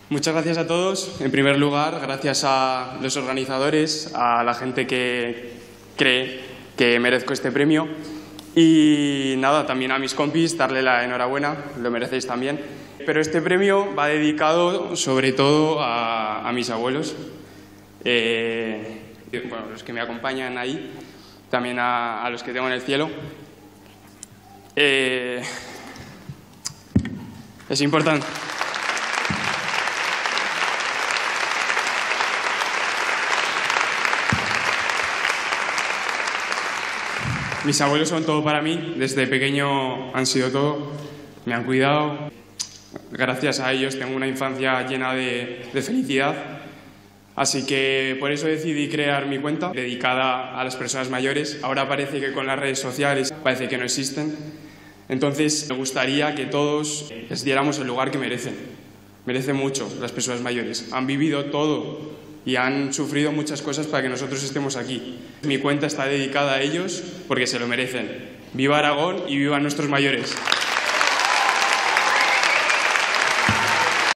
Muchas gracias a todos. En primer lugar, gracias a los organizadores, a la gente que cree que merezco este premio. Y nada, también a mis compis, darle la enhorabuena, lo merecéis también. Pero este premio va dedicado sobre todo a mis abuelos, bueno, los que me acompañan ahí, también a los que tengo en el cielo. Es importante. Mis abuelos son todo para mí, desde pequeño han sido todo, me han cuidado. Gracias a ellos tengo una infancia llena de felicidad. Así que por eso decidí crear mi cuenta dedicada a las personas mayores. Ahora parece que con las redes sociales parece que no existen. Entonces me gustaría que todos les diéramos el lugar que merecen. Merecen mucho las personas mayores. Han vivido todo y han sufrido muchas cosas para que nosotros estemos aquí. Mi cuenta está dedicada a ellos porque se lo merecen. ¡Viva Aragón y vivan nuestros mayores!